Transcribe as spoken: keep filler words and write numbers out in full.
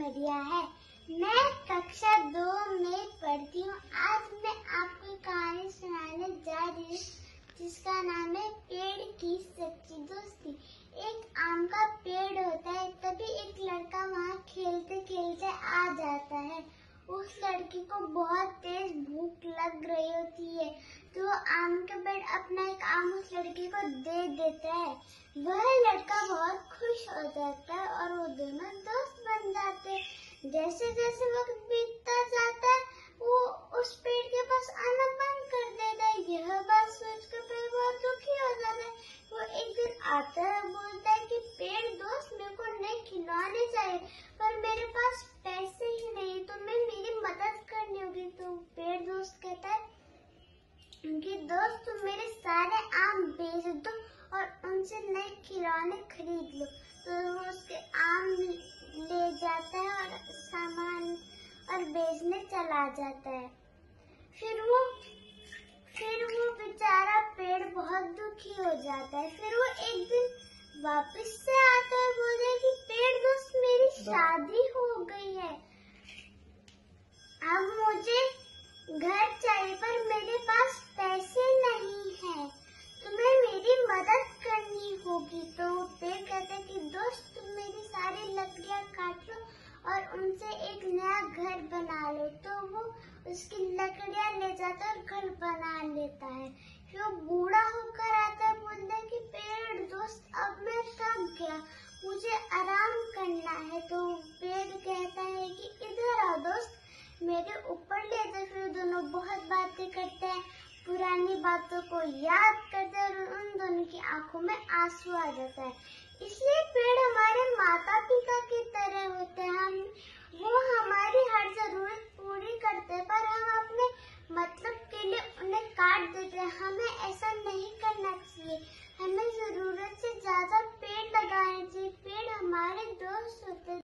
सिमरिया है। मैं कक्षा दो में पढ़ती हूँ। आज मैं आपको कहानी सुनाने जा रही हूँ जिसका नाम है पेड़ की सच्ची दोस्ती। एक आम का पेड़ होता है, तभी एक लड़का वहाँ खेलते खेलते आ जाता है। उस लड़के को बहुत तेज भूख लग रही होती है, तो वो आम के पेड़ अपना एक आम उस लड़के को दे देता है। वह लड़का बहुत खुश हो जाता है और वो दोनों दोस्त बन जाते हैं। जैसे जैसे वक्त बीतता जाता है, वो उस पेड़ के पास आना बंद कर देता है। यह बात सोचकर पेड़ बहुत दुखी हो जाता है। वो एक दिन आता है, बोलता है कि पेड़ दोस्त, मेरे को नए खिलौने चाहिए, पर मेरे पास पैसे ही नहीं, तुम्हें मेरी मदद करनी होगी। तो पेड़ दोस्त कहता है कि दोस्त, तुम मेरे सारे आम बेच दो और उनसे नए खिलौने खरीद लो। तो वो उसके आम ले जाता है और सामान और बेचने चला जाता है। फिर वो फिर वो बेचारा पेड़ बहुत दुखी हो जाता है। फिर वो एक दिन वापस से आता है, बोलता है कि पेड़ दोस्त, मेरी शादी हो गई है, अब मुझे घर चाहिए, पर मेरे पास पैसे नहीं है, तुम्हें मेरी मदद करनी होगी। तो पेड़ कहते हैं कि दोस्त, तुम मेरी सारी लकड़ियाँ काट लो और उनसे एक नया घर बना लो। तो वो उसकी लकड़ियाँ ले जाता है और घर बना लेता है। फिर वो बूढ़ा होकर आता है, बोलता है कि पेड़ दोस्त, अब मैं थक गया, मुझे आराम करना है। तो पेड़ कहता है कि इधर आओ दोस्त, मेरे ऊपर ले जाओ। फिर दोनों बहुत बातें करते हैं, पुरानी बातों को याद करते हैं और उन दोनों की आंखों में आंसू आ जाता है। इसलिए पेड़ हमारे माता पिता की तरह होते हैं। हम वो हमारी हर जरूरत पूरी करते हैं, पर हम अपने मतलब के लिए उन्हें काट देते हैं। हमें ऐसा नहीं करना चाहिए। हमें जरूरत से ज्यादा पेड़ लगाने चाहिए। पेड़ हमारे दोस्त होते हैं।